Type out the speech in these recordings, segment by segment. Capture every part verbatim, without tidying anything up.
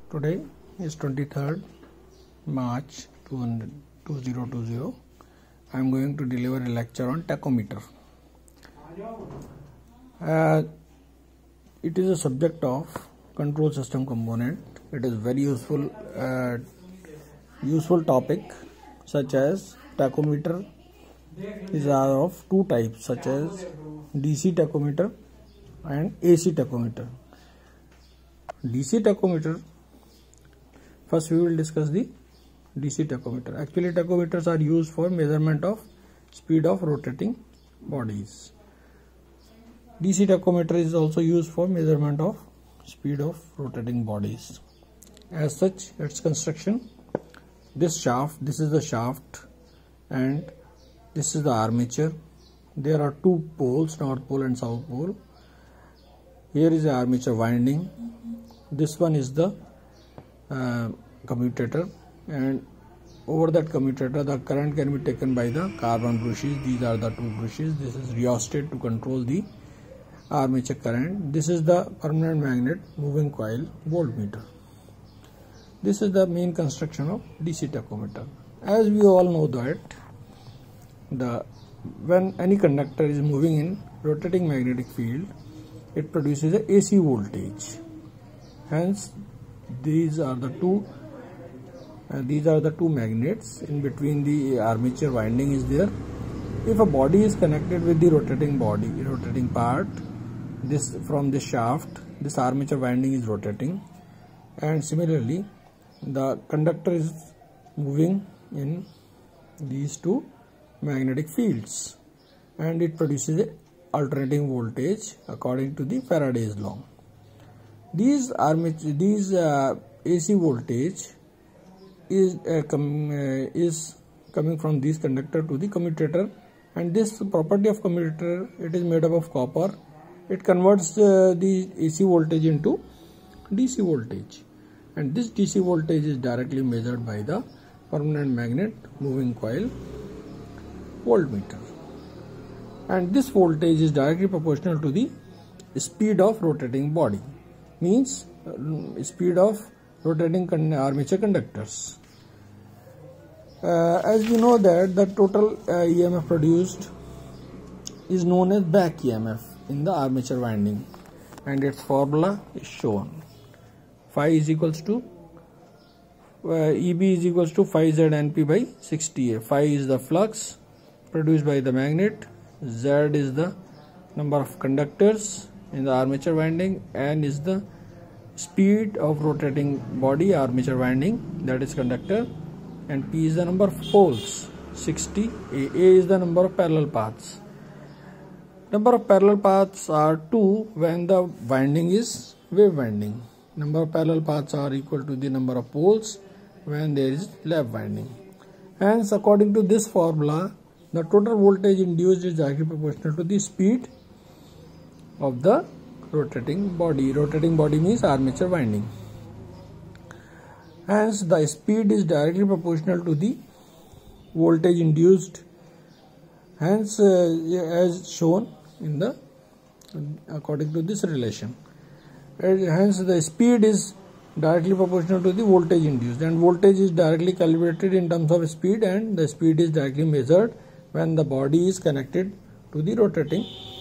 Today is twenty-third March two thousand twenty. I am going to deliver a lecture on tachometer. Uh, it is a subject of control system component. It is very useful uh, useful topic, such as tachometer is of two types, such as D C tachometer and A C tachometer. D C tachometer, first we will discuss the D C tachometer. Actually, tachometers are used for measurement of speed of rotating bodies. D C tachometer is also used for measurement of speed of rotating bodies. As such, its construction, this shaft, this is the shaft, and this is the armature. There are two poles, north pole and south pole. Here is the armature winding. This one is the uh, commutator, and over that commutator the current can be taken by the carbon brushes. These are the two brushes. This is rheostat to control the armature current. This is the permanent magnet moving coil voltmeter. This is the main construction of D C tachometer. As we all know that the when any conductor is moving in rotating magnetic field, it produces a AC voltage. Hence, these are the two uh, these are the two magnets. In between the armature winding is there. If a body is connected with the rotating body, rotating part, this from this shaft, this armature winding is rotating, and similarly the conductor is moving in these two magnetic fields, and it produces a alternating voltage according to the Faraday's law. These armature, these uh, A C voltage is uh, com, uh, is coming from this conductor to the commutator, and this property of commutator, it is made up of copper. It converts uh, the A C voltage into D C voltage, and this D C voltage is directly measured by the permanent magnet moving coil voltmeter, and this voltage is directly proportional to the speed of rotating body, means uh, speed of rotating con armature conductors. Uh, as we know that the total uh, E M F produced is known as back E M F in the armature winding, and its formula is shown. Phi is equals to uh, E B is equals to phi Z N P by sixty A. Phi is the flux produced by the magnet, Z is the number of conductors in the armature winding, N is the speed of rotating body armature winding, that is conductor, and P is the number of poles, sixty. A, A is the number of parallel paths. Number of parallel paths are two when the winding is wave winding. Number of parallel paths are equal to the number of poles when there is lap winding. Hence, according to this formula, the total voltage induced is directly proportional to the speed of the rotating body. Rotating body means armature winding. Hence, the speed is directly proportional to the voltage induced. Hence, uh, as shown in the according to this relation. Hence, the speed is directly proportional to the voltage induced, and voltage is directly calibrated in terms of speed, and the speed is directly measured when the body is connected to the rotating,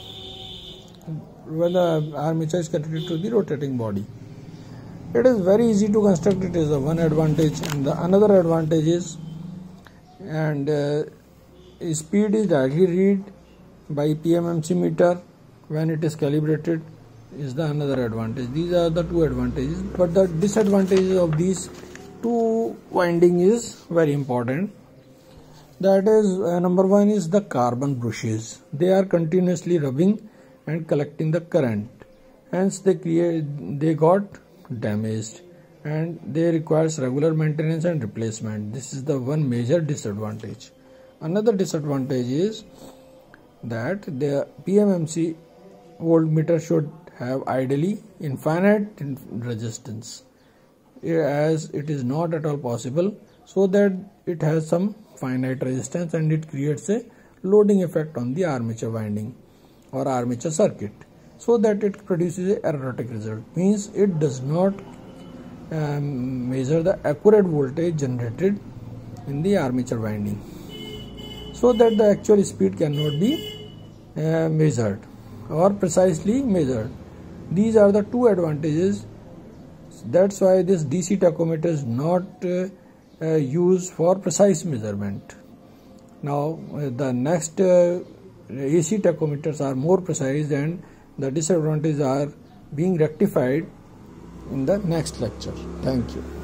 when the armature is connected to the rotating body. It is very easy to construct. It is a one advantage, and the another advantage is, and uh, speed is directly read by P M M C meter when it is calibrated, is the another advantage. These are the two advantages, but the disadvantages of these two winding is very important. That is, uh, number one is the carbon brushes. They are continuously rubbing and collecting the current. Hence, they create they got damaged, and they requires regular maintenance and replacement. This is the one major disadvantage. Another disadvantage is that the P M M C voltmeter should have ideally infinite resistance, as it is not at all possible, so that it has some finite resistance, and it creates a loading effect on the armature winding or armature circuit, so that it produces a erratic result, means it does not um, measure the accurate voltage generated in the armature winding, so that the actual speed cannot be uh, measured or precisely measured. These are the two advantages. That's why this D C tachometer is not uh, uh, used for precise measurement. Now uh, the next uh, A C tachometers are more precise, and the disadvantages are being rectified in the next lecture. Thank you.